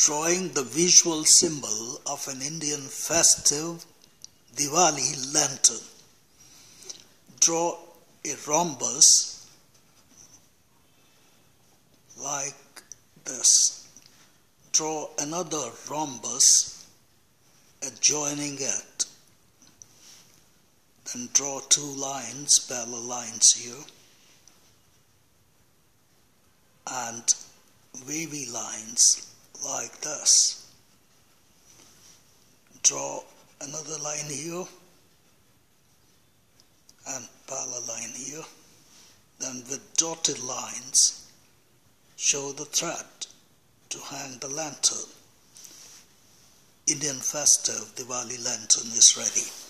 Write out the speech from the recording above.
drawing the visual symbol of an Indian festive Diwali lantern. Draw a rhombus like this. Draw another rhombus adjoining it. Then draw two lines, parallel lines here, and wavy lines like this. Draw another line here and parallel line here. Then with dotted lines, show the thread to hang the lantern. Indian festive Diwali lantern is ready.